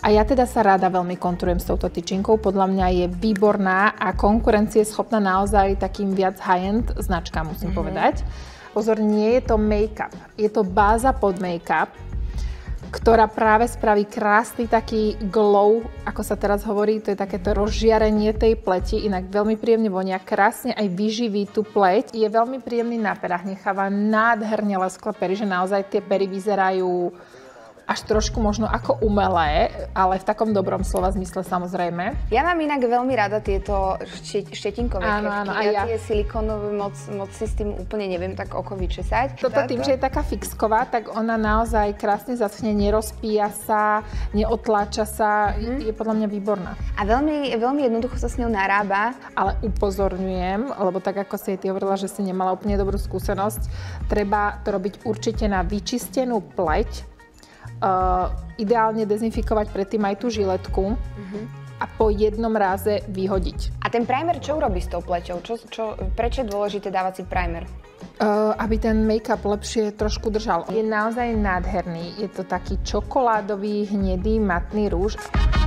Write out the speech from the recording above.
A ja teda sa rada veľmi kontrujem s touto tyčinkou. Podľa mňa je výborná a konkurencieschopná naozaj takým viac high-end značkám, musím povedať. Pozor, nie je to make-up. Je to báza pod make-up, ktorá práve spraví krásny taký glow, ako sa teraz hovorí, to je takéto rozžiarenie tej pleti, inak veľmi príjemne vonia, krásne aj vyživí tú pleť. Je veľmi príjemný na perách, necháva nádherne lesklé pery, že naozaj tie pery vyzerajú až trošku možno ako umelé, ale v takom dobrom slova zmysle samozrejme. Ja mám inak veľmi rada tieto štetinkové kefky. Áno, ja tie silikónové moc si s tým úplne neviem tak oko vyčesať. Toto tým, že je taká fixková, tak ona naozaj krásne zaschne, nerozpíja sa, neotláča sa, je podľa mňa výborná. A veľmi jednoducho sa s ňou narába. Ale upozorňujem, lebo tak ako si ty hovorila, že si nemala úplne dobrú skúsenosť, treba to robiť určite na vyčistenú pleť, ideálne dezinfikovať predtým aj tú žiletku a po jednom ráze vyhodiť. A ten primer čo urobí s tou pleťou? Prečo je dôležité dávať si primer? Aby ten make-up lepšie trošku držal. Je naozaj nádherný. Je to taký čokoládový, hnedý, matný rúž.